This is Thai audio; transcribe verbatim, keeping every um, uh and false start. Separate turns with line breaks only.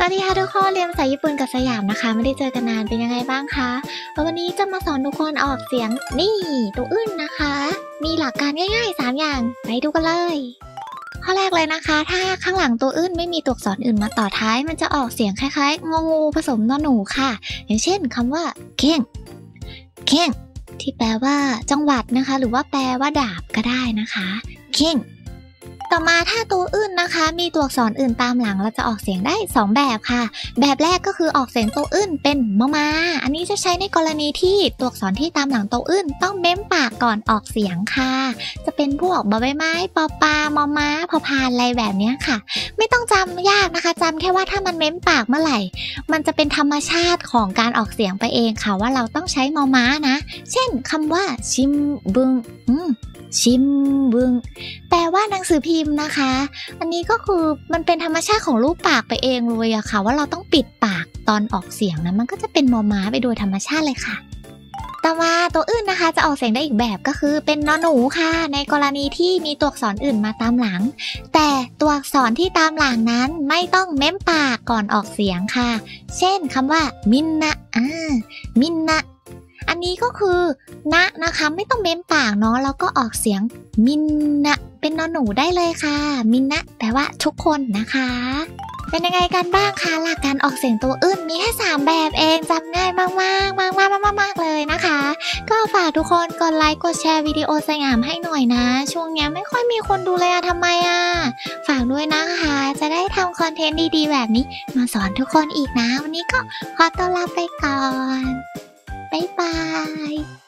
สวัสดีค่ะทุกคนเรียนภาษาญี่ปุ่นกับสยามนะคะไม่ได้เจอกันนานเป็นยังไงบ้างคะวันนี้จะมาสอนทุกคนออกเสียงนี่ตัวอื้นนะคะมีหลักการง่ายๆสามอย่างไปดูกันเลยข้อแรกเลยนะคะถ้าข้างหลังตัวอื้นไม่มีตัวอักษรอื่นมาต่อท้ายมันจะออกเสียงคล้ายๆงองูผสมนอหนูค่ะอย่างเช่นคำว่าเข่งเข่งที่แปลว่าจังหวัดนะคะหรือว่าแปลว่าดาบก็ได้นะคะเข่งต่อมาถ้าตัวอื่นนะคะมีตัวอักษรอื่นตามหลังเราจะออกเสียงได้สองแบบค่ะแบบแรกก็คือออกเสียงตัวอื่นเป็นมะมาอันนี้จะใช้ในกรณีที่ตัวอักษรที่ตามหลังตัวอื่นต้องเม้มปากก่อนออกเสียงค่ะจะเป็นพวกบอใบไม้ปอปลามอม้าพอพานอะไรแบบนี้ค่ะไม่ต้องจำยากนะคะจำแค่ว่าถ้ามันเม้มปากเมื่อไหร่มันจะเป็นธรรมชาติของการออกเสียงไปเองค่ะว่าเราต้องใช้มอม้านะเช่นคำว่าชิมบึงอืมชิมบึงแปลว่าหนังสือพิมพ์นะคะอันนี้ก็คือมันเป็นธรรมชาติของรูปปากไปเองเลยอะค่ะว่าเราต้องปิดปากตอนออกเสียงนะมันก็จะเป็นมอม้าไปโดยธรรมชาติเลยค่ะต่อมาตัวอื่นนะคะจะออกเสียงได้อีกแบบก็คือเป็นนอหนูค่ะในกรณีที่มีตัวอักษรอื่นมาตามหลังแต่ตัวอักษรที่ตามหลังนั้นไม่ต้องเม้มปากก่อนออกเสียงค่ะเช่นคำว่ามินนะอ่ามินนะอันนี้ก็คือนะนะคะไม่ต้องเม้มปากเนาะแล้วก็ออกเสียงมินนะเป็นนอหนูได้เลยค่ะมินนะแปลว่าทุกคนนะคะเป็นยังไงกันบ้างคะหลักการออกเสียงตัวอื่นมีแค่สามแบบเองจำง่ายมากมากมากมากมากมากเลยนะคะก็ฝากทุกคนกดไลค์กดแชร์วิดีโอสยามให้หน่อยนะช่วงนี้ไม่ค่อยมีคนดูเลยอะทำไมอะฝากด้วยนะคะจะได้ทำคอนเทนต์ดีๆแบบนี้มาสอนทุกคนอีกนะวันนี้ก็ขอตัวลาไปก่อนบ๊ายบาย